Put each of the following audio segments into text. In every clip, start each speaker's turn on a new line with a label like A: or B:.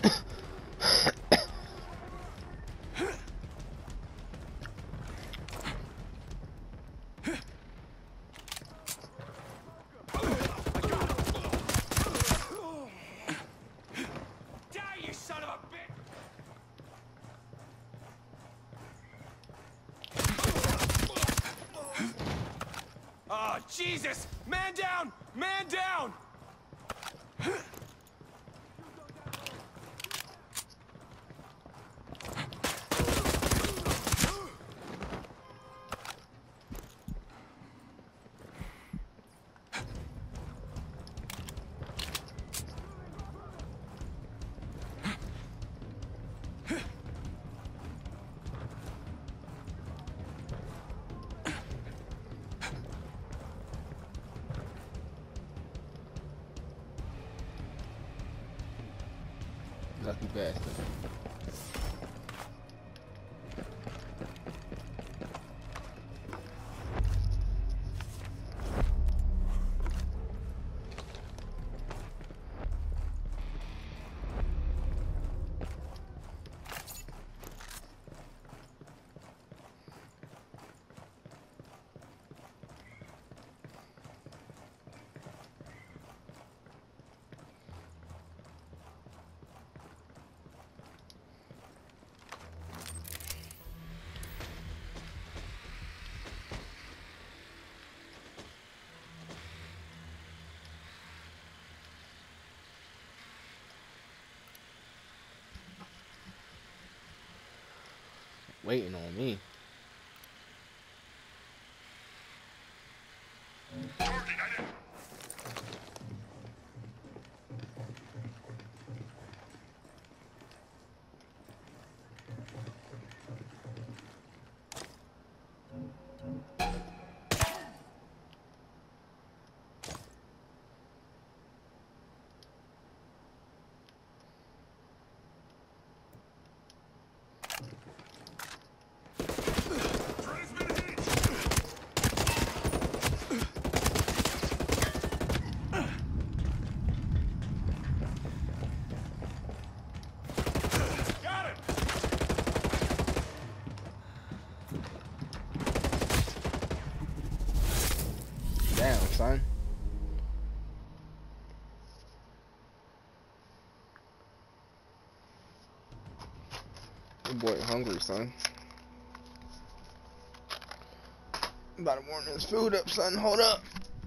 A: Oh, Jesus! Man down! Man down!
B: Lucky bastard. Waiting on me. Damn, son. Your boy hungry, son. About to warm this food up, son. Hold up.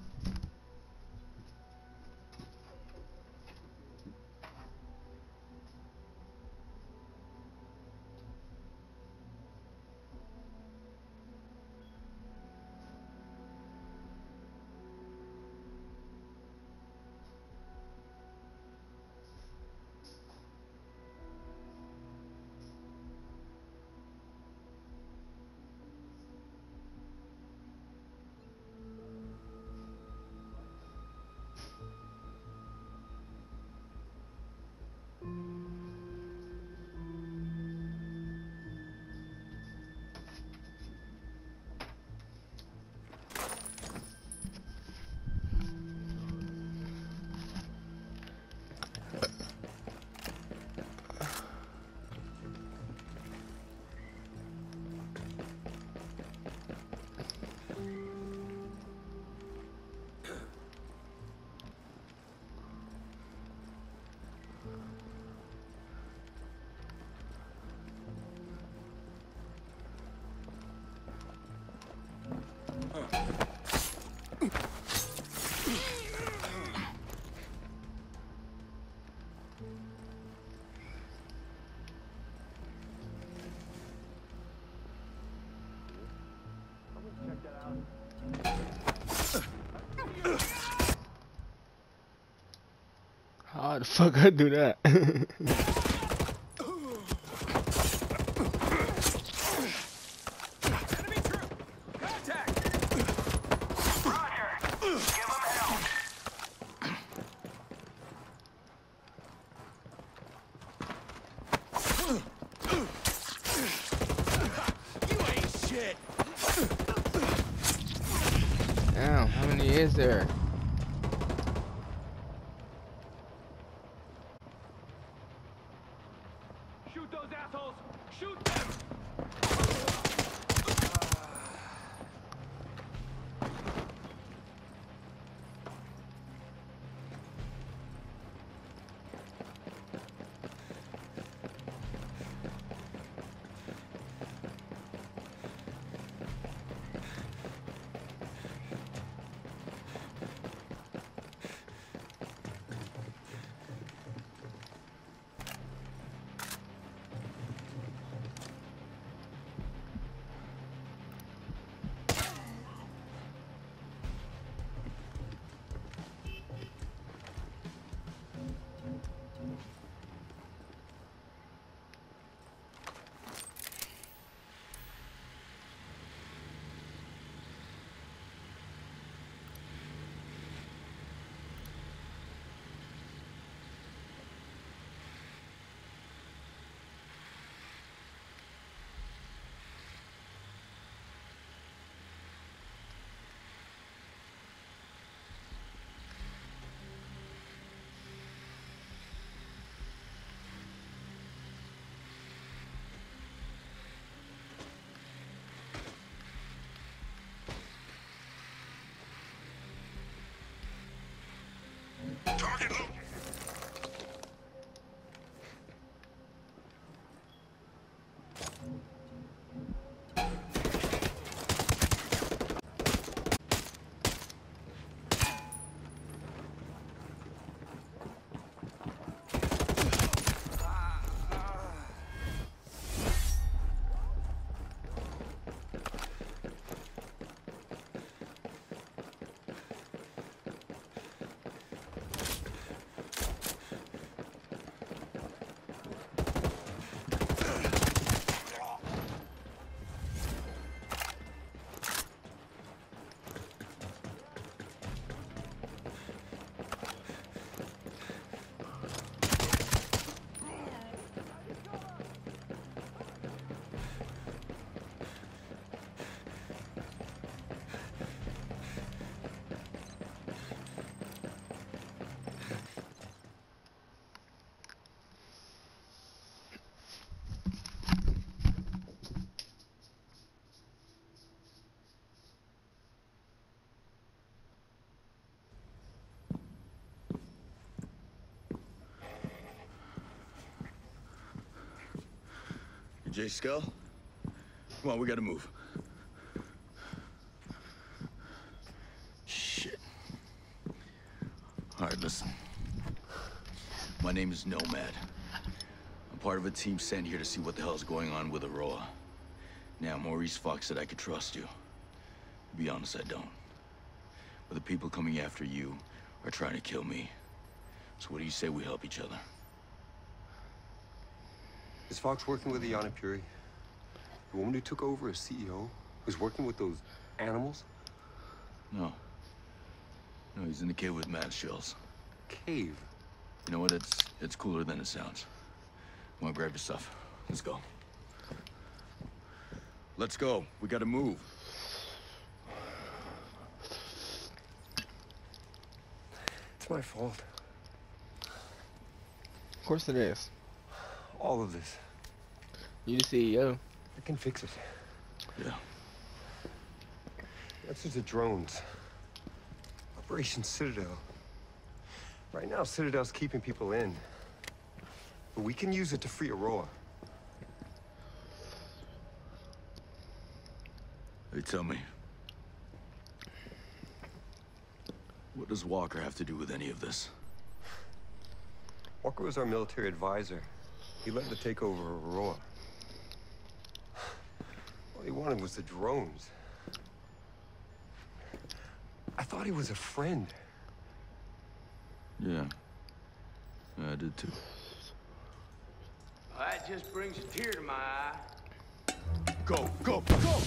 B: How the fuck I do that? Damn, how many is there?
A: Target located.
C: Jay Skull? Come on, we gotta move. Shit. All right, listen. My name is Nomad. I'm part of a team sent here to see what the hell's going on with Aroa. Now, Maurice Fox said I could trust you. To be honest, I don't. But the people coming after you are trying to kill me. So what do you say we help each other?
D: Is Fox working with Yana Puri? The woman who took over as CEO? Who's working with those animals?
C: No. No, he's in the cave with mad shells.
D: Cave?
C: You know what? It's cooler than it sounds. Come on, grab your stuff. Let's go. Let's go. We gotta move.
D: It's my fault.
B: Of course it is.
D: All of this.
B: You the CEO.
D: I can fix it.
C: Yeah.
D: That's just the drones. Operation Citadel. Right now, Citadel's keeping people in. But we can use it to free Aroa.
C: Hey, tell me. What does Walker have to do with any of this?
D: Walker was our military advisor. He led the takeover of Aroa. All he wanted was the drones. I thought he was a friend.
C: Yeah. I did too.
E: Well, that just brings a tear to my eye.
C: Go, go, go!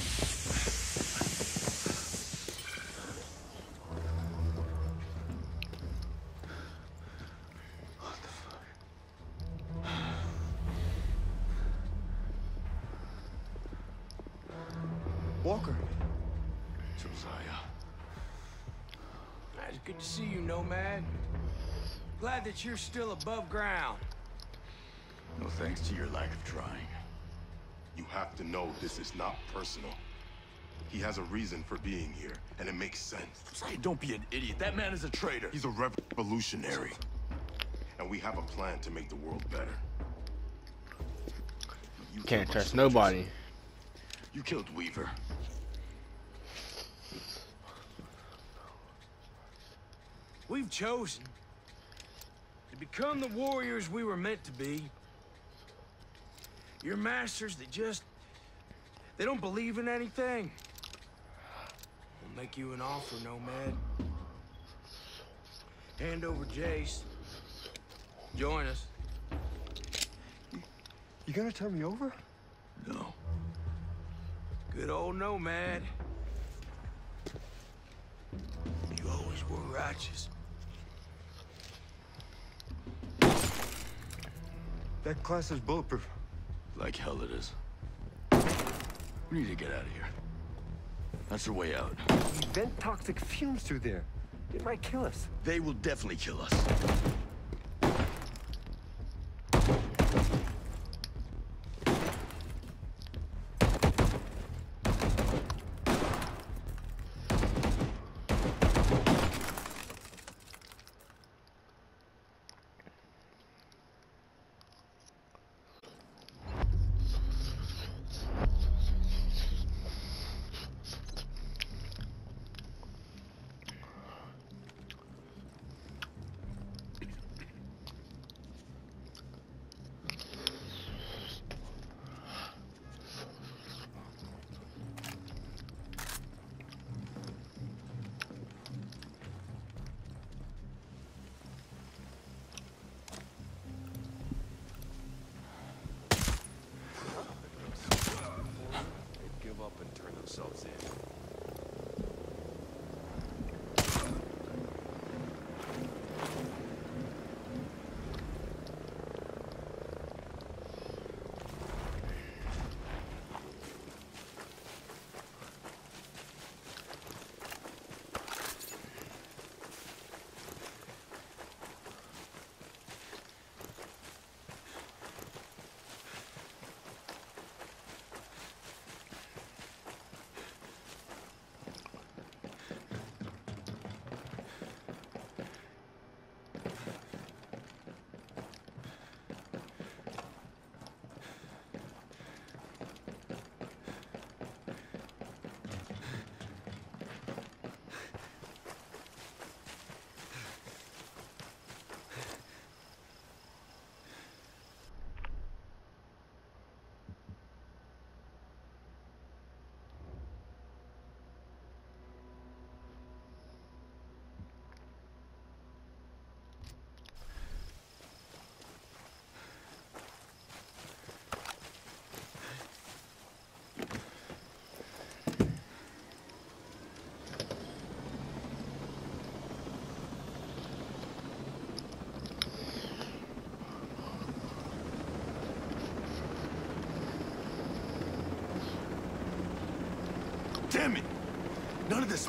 D: Walker.
C: Josiah.
E: It's good to see you, Nomad. Glad that you're still above ground.
C: No thanks to your lack of trying.
A: You have to know this is not personal. He has a reason for being here, and it makes sense.
C: Josiah, don't be an idiot. That man is a traitor.
A: He's a revolutionary. And we have a plan to make the world better.
C: You
B: Can't
C: killed
B: trust
C: my soldiers.
B: nobody.
C: You killed Weaver.
E: We've chosen to become the warriors we were meant to be. You're masters that they don't believe in anything. We'll make you an offer, Nomad. Hand over Jace. Join us.
D: You gonna turn me over?
C: No.
E: Good old Nomad. You always were righteous.
D: That class is bulletproof.
C: Like hell it is. We need to get out of here. That's the way out.
D: We vent toxic fumes through there. It might kill us.
C: They will definitely kill us.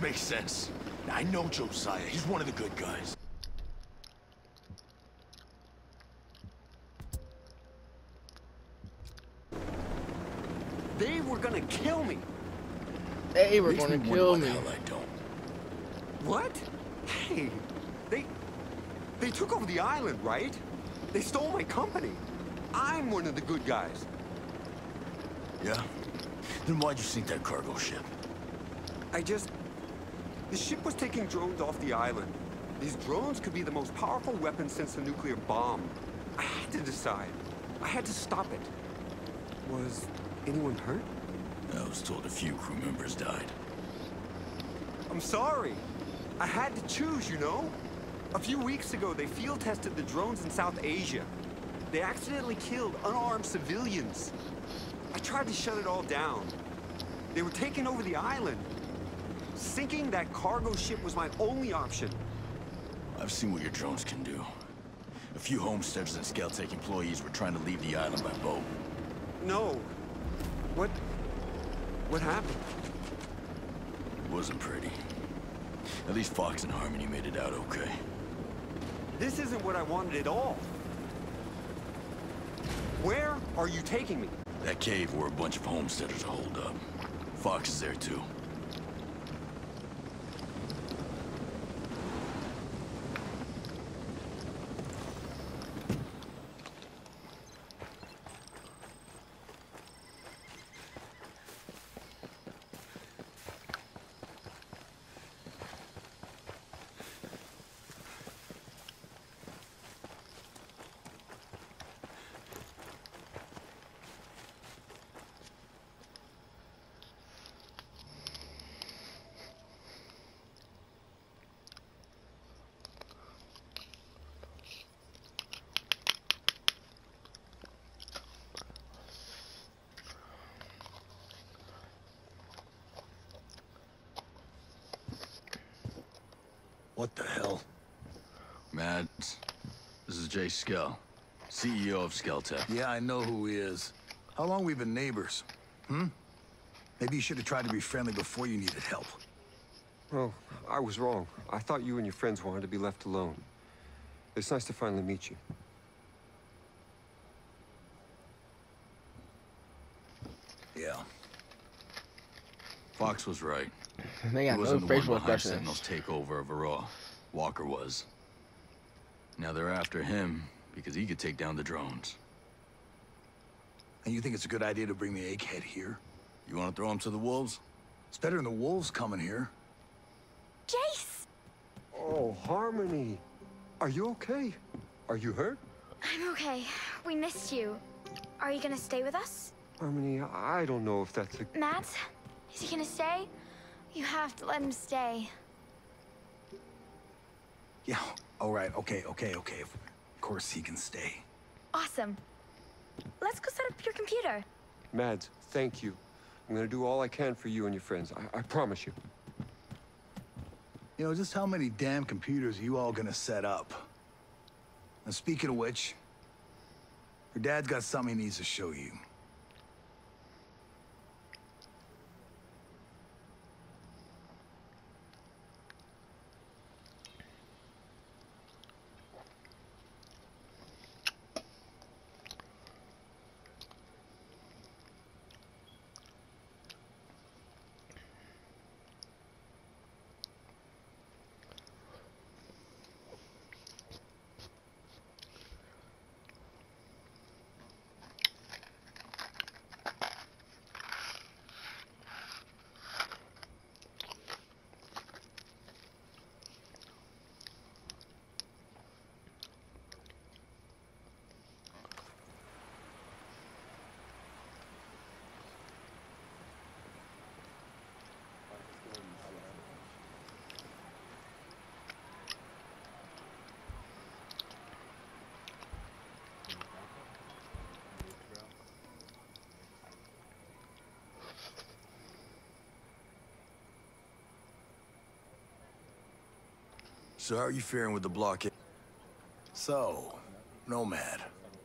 C: makes sense. Now, I know Josiah. He's one of the good guys.
D: They were gonna kill me.
B: They were
C: Makes
B: gonna
C: me wonder
B: kill
C: why
B: me.
C: the hell I don't.
D: What? Hey, they took over the island, right? They stole my company. I'm one of the good guys.
C: Yeah? Then why'd you sink that cargo ship?
D: The ship was taking drones off the island. These drones could be the most powerful weapon since the nuclear bomb. I had to decide. I had to stop it. Was anyone hurt?
C: I was told a few crew members died.
D: I'm sorry. I had to choose, you know? A few weeks ago, they field tested the drones in South Asia. They accidentally killed unarmed civilians. I tried to shut it all down. They were taking over the island. Sinking that cargo ship was my only option.
C: I've seen what your drones can do. A few homesteaders and Skeltec employees were trying to leave the island by boat.
D: No. What happened?
C: It wasn't pretty. At least Fox and Harmony made it out okay.
D: This isn't what I wanted at all. Where are you taking me?
C: That cave where a bunch of homesteaders are holed up. Fox is there too.
F: What the hell?
C: Mads, this is Jay Skell, CEO of Skeltec.
F: Yeah, I know who he is. How long we been neighbors? Maybe you should have tried to be friendly before you needed help.
D: Oh, I was wrong. I thought you and your friends wanted to be left alone. It's nice to finally meet you.
F: Yeah.
C: Fox was right.
B: They
C: He
B: got no
C: wasn't the one
B: facial
C: behind
B: expressions.
C: Sentinel's takeover of Aroa. Walker was. Now they're after him because he could take down the drones.
F: And you think it's a good idea to bring the egghead here?
C: You want to throw him to the wolves?
F: It's better than the wolves coming here.
G: Jace!
D: Oh, Harmony. Are you okay? Are you hurt?
G: I'm okay. We missed you. Are you gonna stay with us?
D: Harmony, I don't know if that's a...
G: Matt? Is he gonna stay? You have to let him stay.
F: Yeah, all right, okay. Of course he can stay.
G: Awesome. Let's go set up your computer.
D: Mads, thank you. I'm gonna do all I can for you and your friends. I promise you.
F: You know, just how many damn computers are you all gonna set up? And speaking of which, your dad's got something he needs to show you.
C: So how are you faring with the blockade?
F: So, Nomad.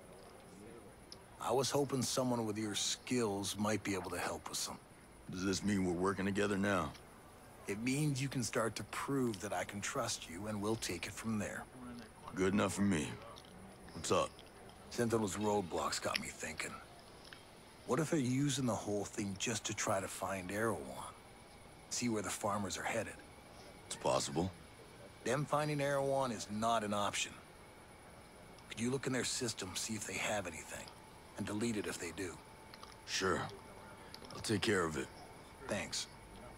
F: I was hoping someone with your skills might be able to help with some.
C: Does this mean we're working together now?
F: It means you can start to prove that I can trust you, and we'll take it from there.
C: Good enough for me. What's up?
F: Sentinel's roadblocks got me thinking. What if they're using the whole thing just to try to find Erewhon? See where the farmers are headed?
C: It's possible.
F: Them finding Erewhon is not an option. Could you look in their system, see if they have anything, and delete it if they do?
C: Sure. I'll take care of it.
F: Thanks.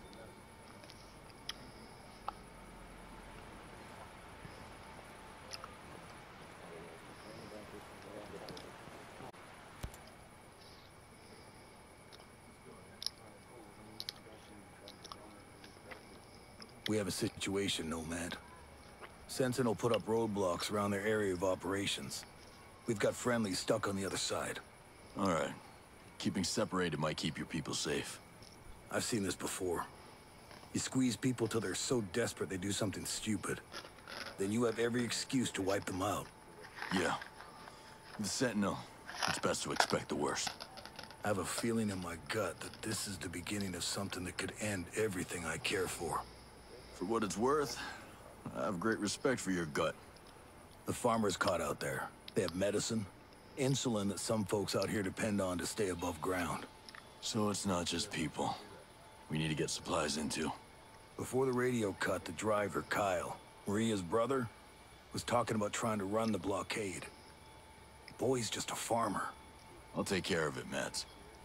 F: We have a situation, Nomad. Sentinel put up roadblocks around their area of operations. We've got friendlies stuck on the other side.
C: All right. Keeping separated might keep your people safe.
F: I've seen this before. You squeeze people till they're so desperate they do something stupid. Then you have every excuse to wipe them out.
C: Yeah. The Sentinel, it's best to expect the worst.
F: I have a feeling in my gut that this is the beginning of something that could end everything I care for.
C: For what it's worth, I have great respect for your gut.
F: The farmers caught out there. They have medicine, insulin that some folks out here depend on to stay above ground.
C: So it's not just people. We need to get supplies into.
F: Before the radio cut, the driver, Kyle, Maria's brother, was talking about trying to run the blockade. Boy's just a farmer.
C: I'll take care of it, Mads.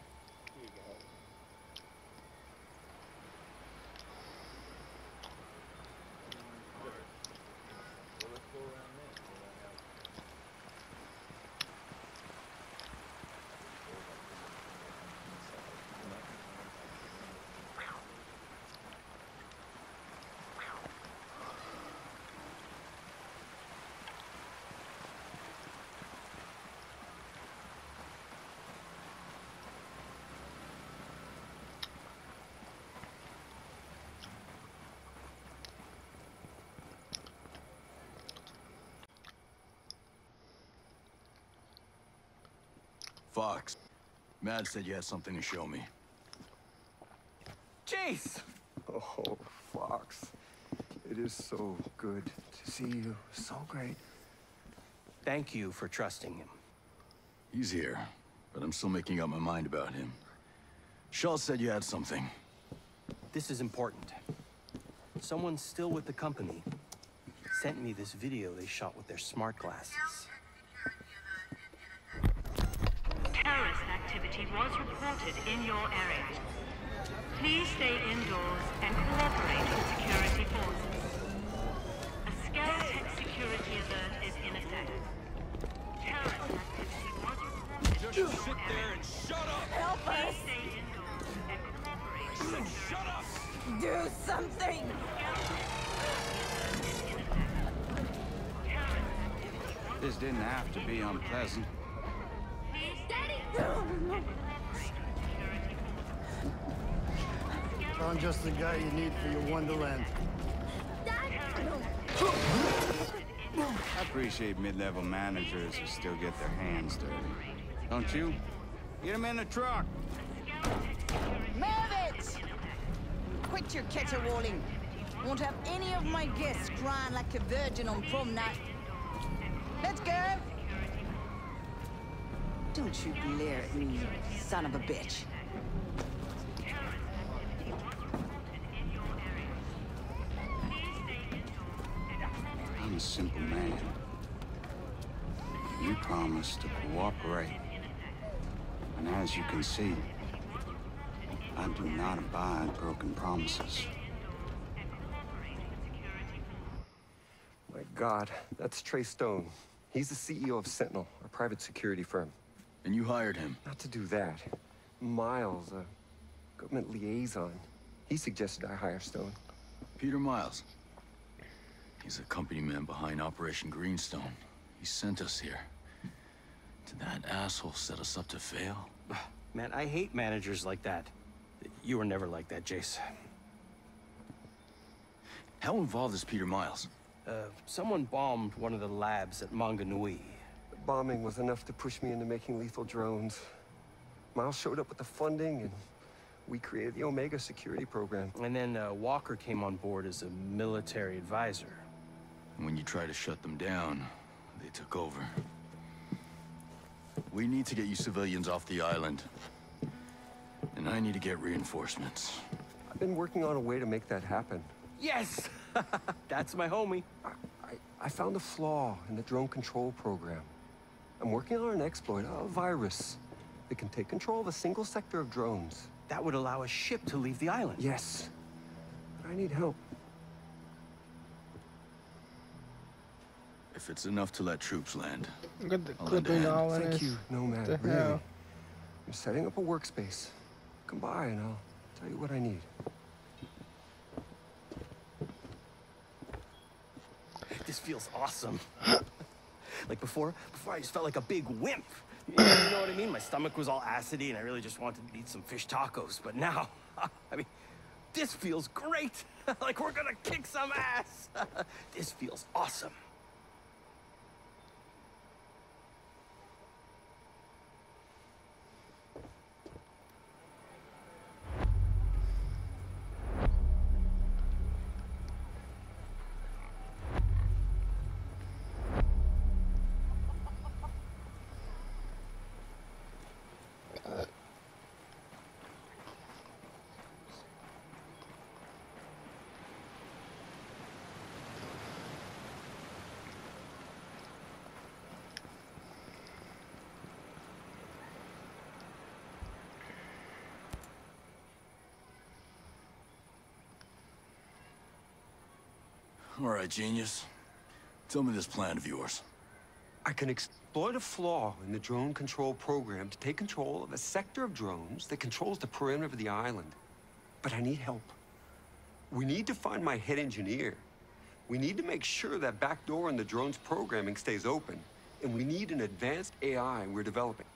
C: Fox, Mads said you had something to show me.
D: Jace! Oh, Fox. It is so good to see you. So great.
E: Thank you for trusting him.
C: He's here, but I'm still making up my mind about him. Shaw said you had something.
E: This is important. Someone still with the company sent me this video they shot with their smart glasses.
H: Terrorist activity was reported in your area. Please stay indoors and cooperate with security forces. A Skell-Tech security alert is in effect. Terrorist activity was reported in your
D: Sit there
H: area.
D: and shut up!
H: Help us! Please stay indoors and cooperate with security
D: Shut up!
I: Do something!
J: This didn't have to be unpleasant.
K: I'm just the guy you need for your Wonderland.
J: I appreciate mid-level managers who still get their hands dirty. Don't you? Get them in the truck!
I: Move it! Quit your caterwauling. Won't have any of my guests crying like a virgin on prom night. Let's go! Don't you glare at me, you son of a bitch.
J: I'm a simple man. You promised to cooperate. And as you can see, I do not abide broken promises.
D: My God, that's Trey Stone. He's the CEO of Sentinel, a private security firm.
C: And you hired him?
D: Not to do that. Miles, a government liaison. He suggested I hire Stone.
C: Peter Miles. He's the company man behind Operation Greenstone. He sent us here. Did that asshole set us up to fail?
E: Man, I hate managers like that. You were never like that, Jace.
C: How involved is Peter Miles?
E: Someone bombed one of the labs at Manganui.
D: The bombing was enough to push me into making lethal drones. Miles showed up with the funding, and We created the Omega security program.
E: And then Walker came on board as a military advisor.
C: When you tried to shut them down, they took over. We need to get you civilians off the island. And I need to get reinforcements.
D: I've been working on a way to make that happen.
E: Yes! That's my homie.
D: I found a flaw in the drone control program. I'm working on an exploit, a virus, that can take control of a single sector of drones.
E: That would allow a ship to leave the island.
D: Yes, but I need help.
C: If it's enough to let troops land,
B: Got the
C: I'll lend a
B: clipping
C: hand.
B: all in
D: Thank
B: his...
D: you, Nomad,
B: the
D: really.
B: hell?
D: I'm setting up a workspace. Come by and I'll tell you what I need.
E: This feels awesome. Like before I just felt like a big wimp. You know what I mean? My stomach was all acidy and I really just wanted to eat some fish tacos. But now, I mean, this feels great. Like we're gonna kick some ass. This feels awesome.
C: All right, genius. Tell me this plan of yours.
D: I can exploit a flaw in the drone control program to take control of a sector of drones that controls the perimeter of the island. But I need help. We need to find my head engineer. We need to make sure that back door in the drone's programming stays open. And we need an advanced AI we're developing.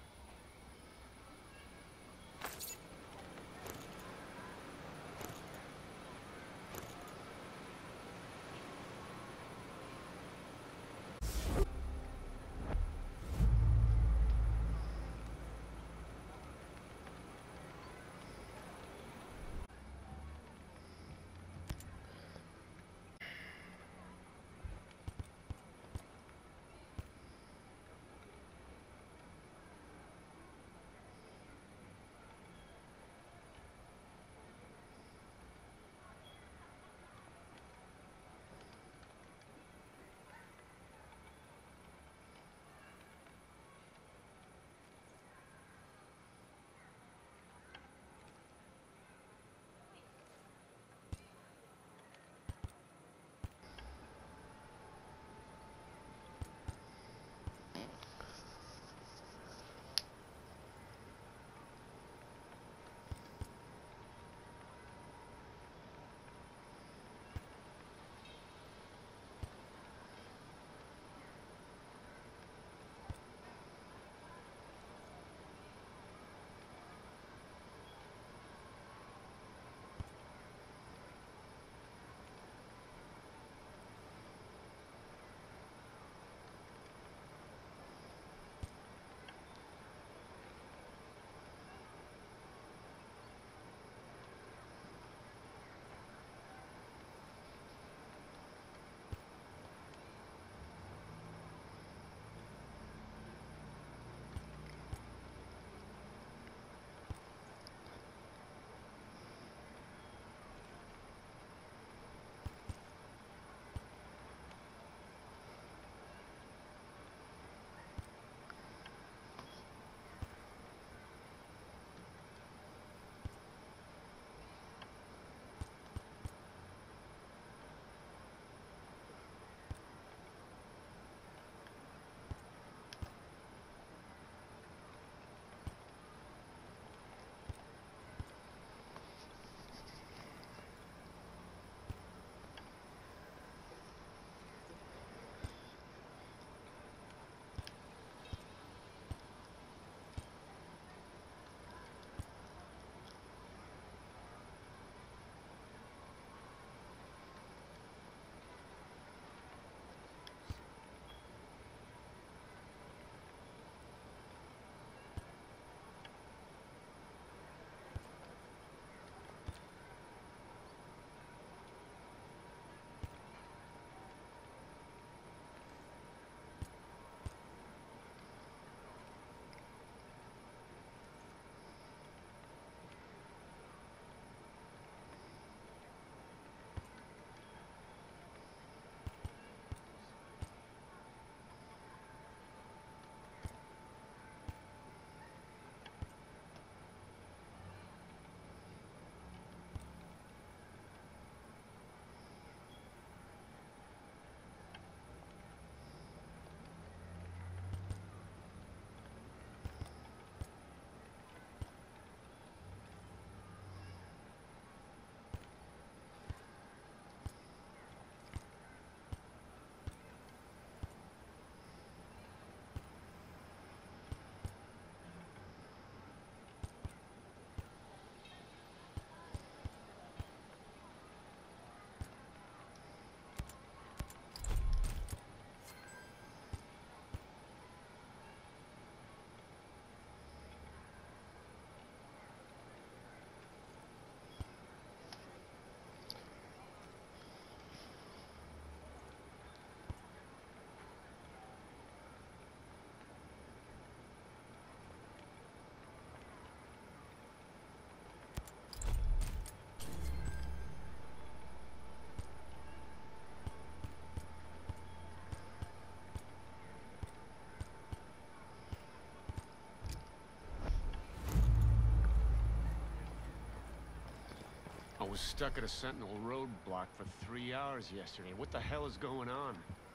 L: was stuck at a Sentinel roadblock for 3 hours yesterday. What the hell is going on?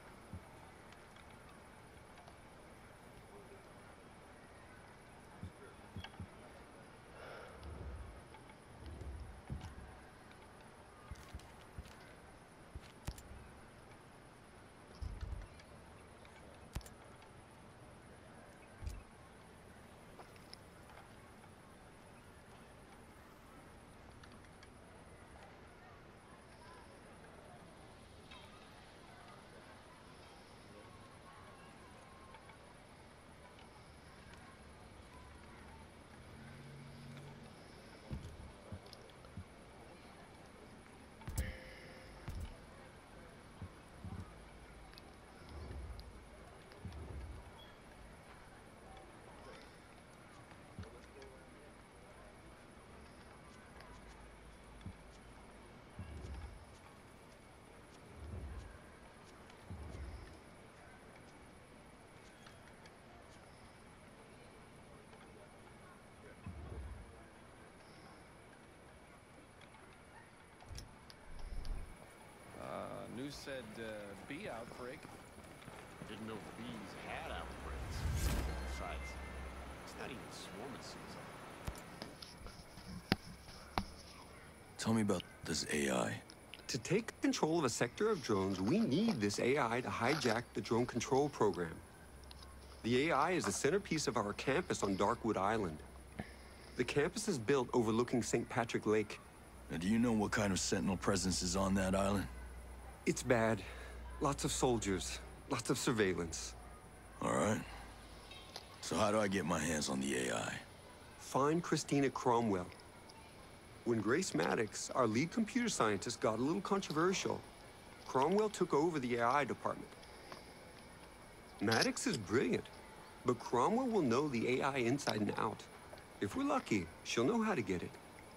M: News said bee outbreak.
L: Didn't know bees had outbreaks. Besides, it's not even swarming season.
C: Tell me about this AI.
D: To take control of a sector of drones, we need this AI to hijack the drone control program. The AI is the centerpiece of our campus on Darkwood Island. The campus is built overlooking St. Patrick Lake.
C: Now, do you know what kind of Sentinel presence is on that island?
D: It's bad. Lots of soldiers, lots of surveillance.
C: All right. So how do I get my hands on the AI?
D: Find Christina Cromwell. When Grace Maddox, our lead computer scientist, got a little controversial, Cromwell took over the AI department. Maddox is brilliant, but Cromwell will know the AI inside and out. If we're lucky, she'll know how to get it.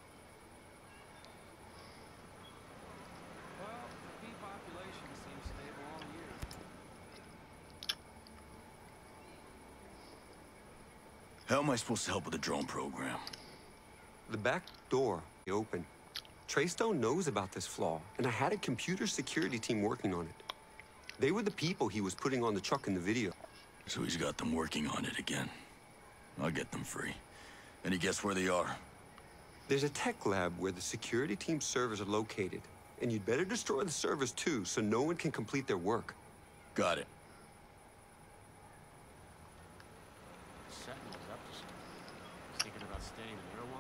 C: How am I supposed to help with the drone program?
D: The back door open. Treystone knows about this flaw, and I had a computer security team working on it. They were the people he was putting on the truck in the video.
C: So he's got them working on it again. I'll get them free. Any guess where they are?
D: There's a tech lab where the security team's servers are located, and you'd better destroy the servers too, so no one can complete their work.
C: Got it.
L: Sentinel's up to something. Thinking about staying in Erewhon?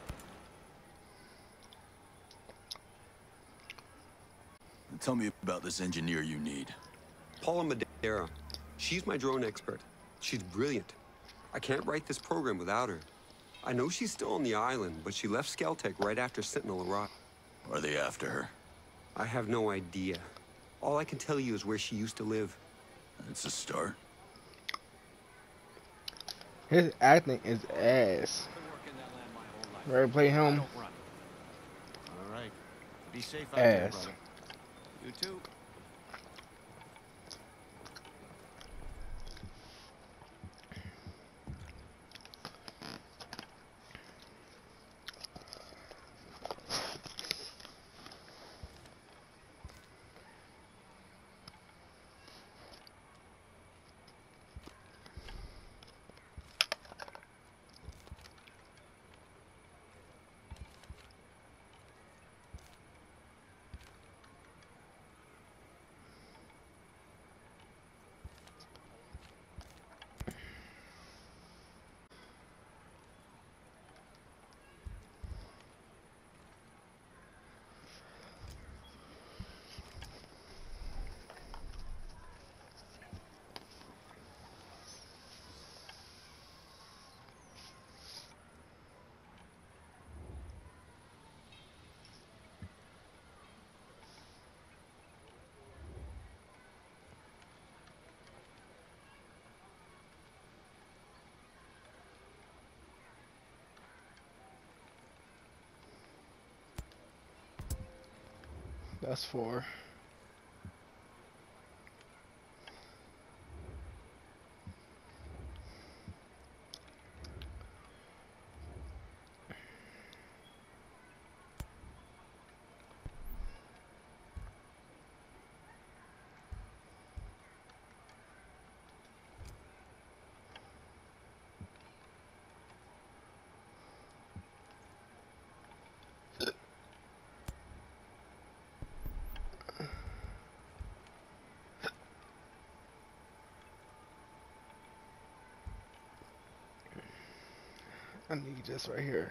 C: Tell me about this engineer you need.
D: Paula Madeira. She's my drone expert. She's brilliant. I can't write this program without her. I know she's still on the island, but she left Skeltec right after Sentinel arrived.
C: Are they after her?
D: I have no idea. All I can tell you is where she used to live.
C: It's a start.
B: His acting is ass. Ready to play him?
L: All right. Be safe out there,
B: Ass.
L: brother. You too.
B: That's 4. I need this right here.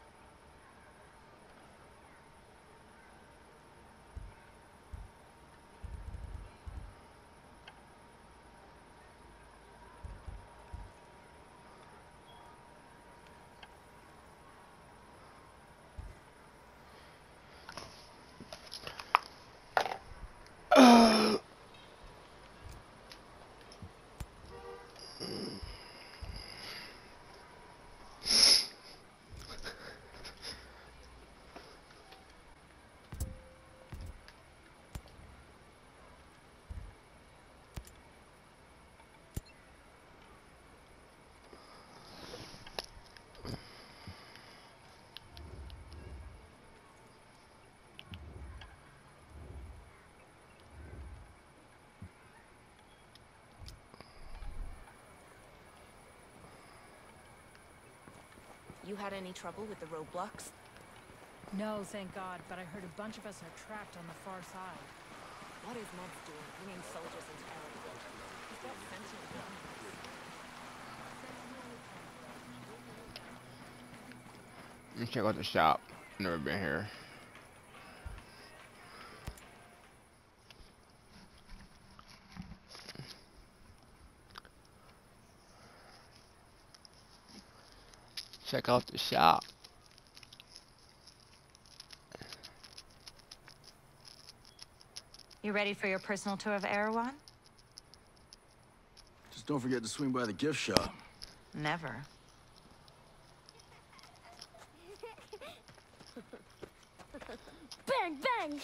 N: You had any trouble with the roadblocks?
O: No, thank God, but I heard a bunch of us are trapped on the far side.
N: What is Meds doing, bringing soldiers into Arrowwood? He's got sentient guns.
B: Let me check out the shop. Never been here. Check out the shop.
O: You ready for your personal tour of Erewhon?
C: Just don't forget to swing by the gift shop.
O: Never.
G: Bang, bang!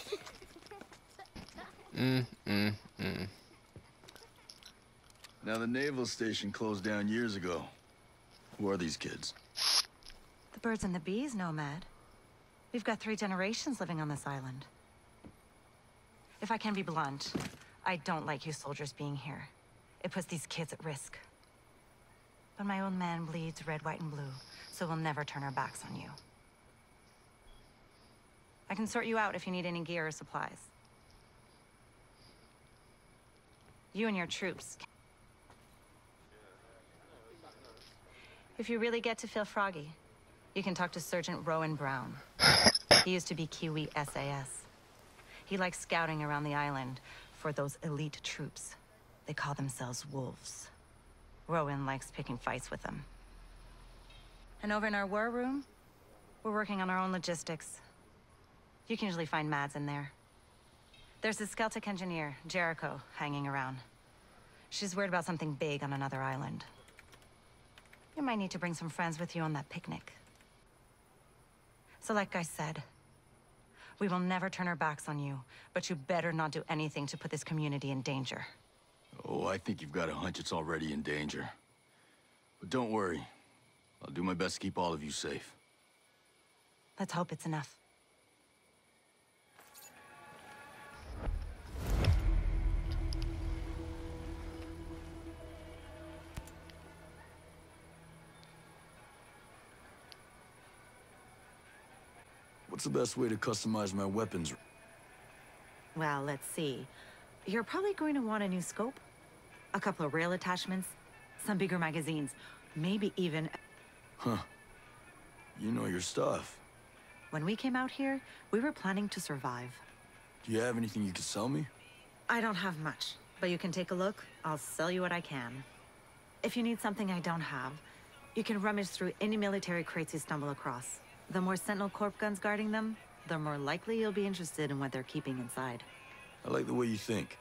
C: Now the naval station closed down years ago. Who are these kids?
O: The birds and the bees, Nomad. We've got 3 generations living on this island. If I can be blunt, I don't like you soldiers being here. It puts these kids at risk. But my old man bleeds red, white, and blue, so we'll never turn our backs on you. I can sort you out if you need any gear or supplies. You and your troops. If you really get to feel froggy, you can talk to Sergeant Rowan Brown. He used to be Kiwi SAS. He likes scouting around the island for those elite troops. They call themselves wolves. Rowan likes picking fights with them. And over in our war room, we're working on our own logistics. You can usually find Mads in there. There's a Skeltic engineer, Jericho, hanging around. She's worried about something big on another island. You might need to bring some friends with you on that picnic. So like I said, we will never turn our backs on you, but you better not do anything to put this community in danger.
C: Oh, I think you've got a hunch it's already in danger. But don't worry. I'll do my best to keep all of you safe.
O: Let's hope it's enough.
C: What's the best way to customize my weapons?
O: Well, let's see. You're probably going to want a new scope, a couple of rail attachments, some bigger magazines, maybe even...
C: Huh. You know your stuff.
O: When we came out here, we were planning to survive.
C: Do you have anything you could sell me?
O: I don't have much, but you can take a look. I'll sell you what I can. If you need something I don't have, you can rummage through any military crates you stumble across. The more Sentinel Corp guns guarding them, the more likely you'll be interested in what they're keeping inside.
C: I like the way you think.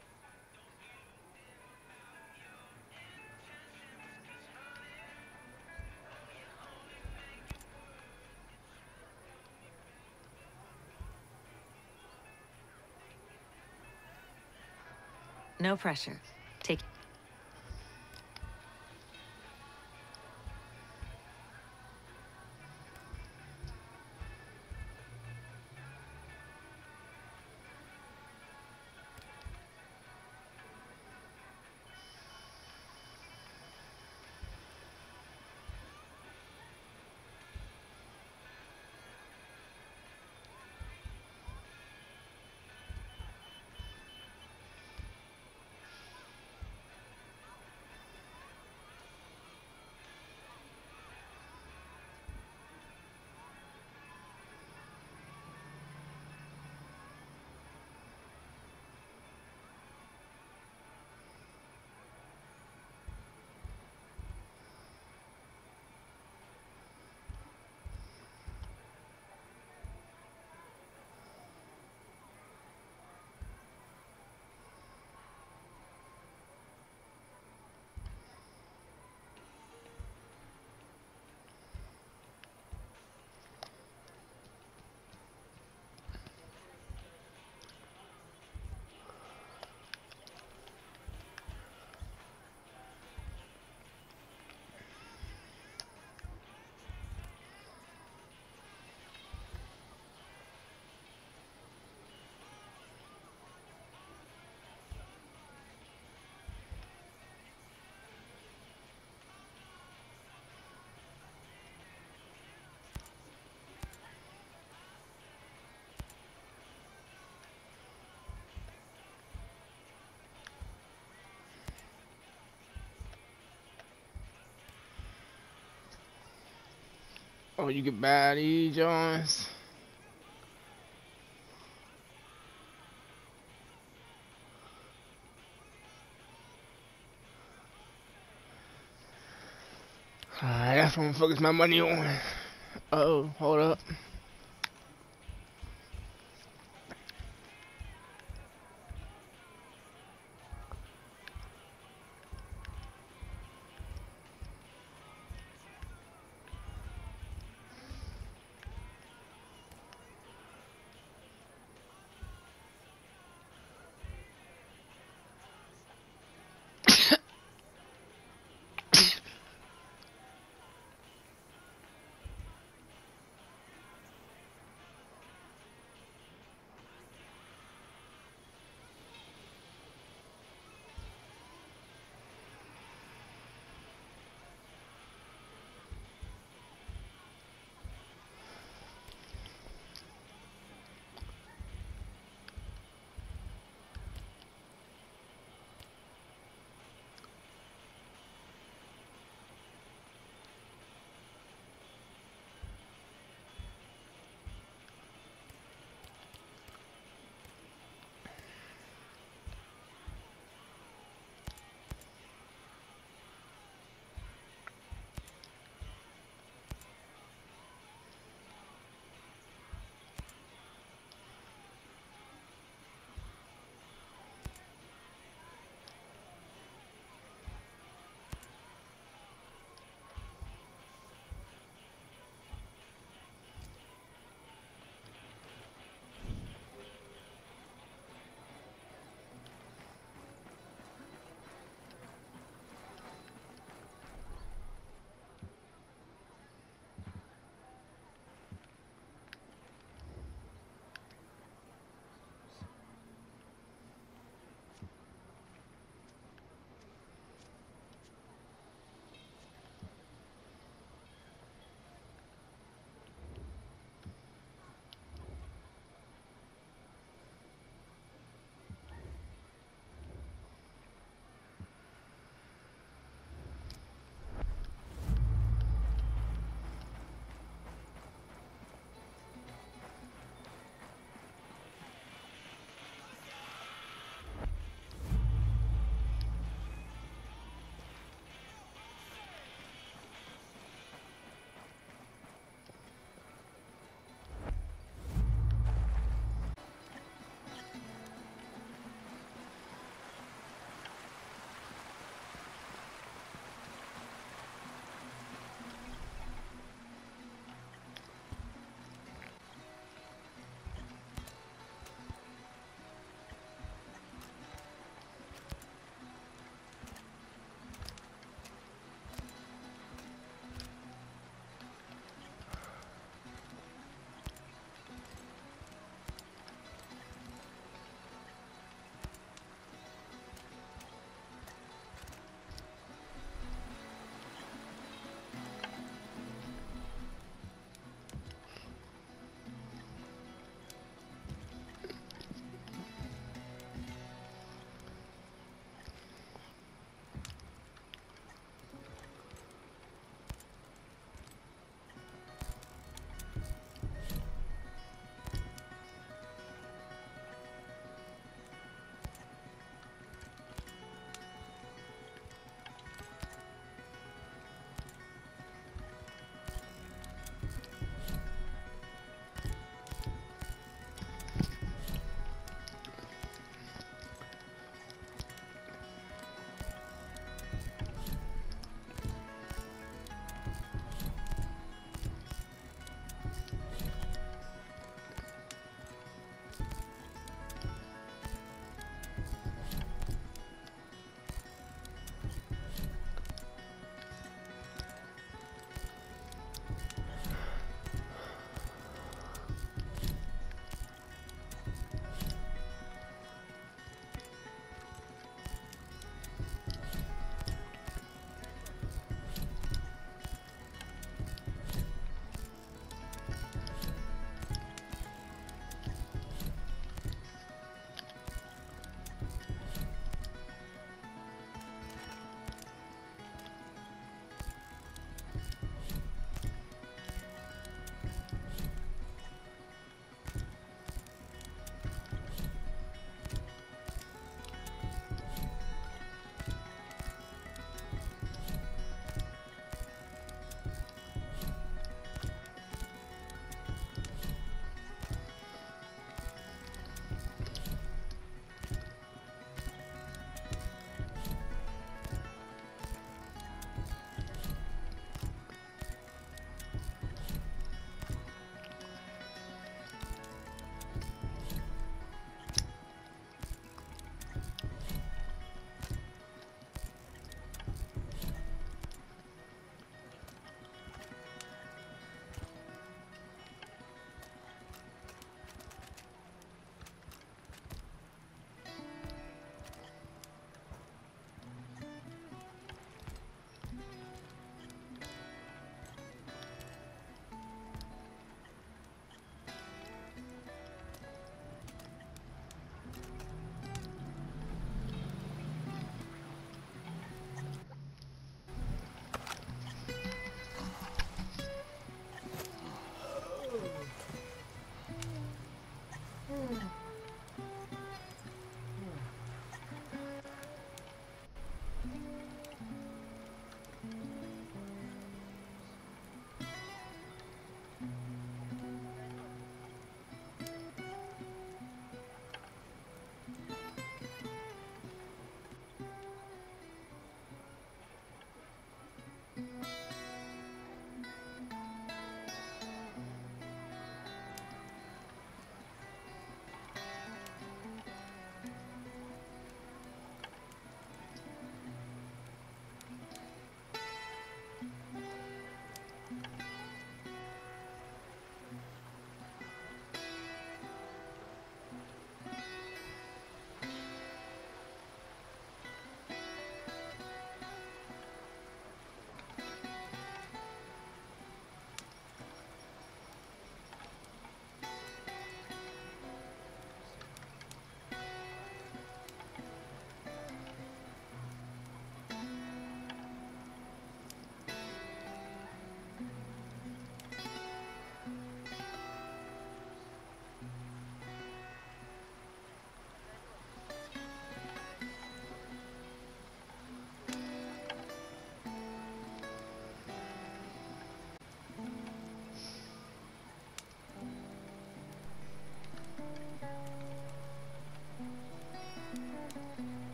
O: No pressure. Take...
B: Oh, you can buy these joints. Alright, that's what I'm focus my money on. Uh-oh, hold up.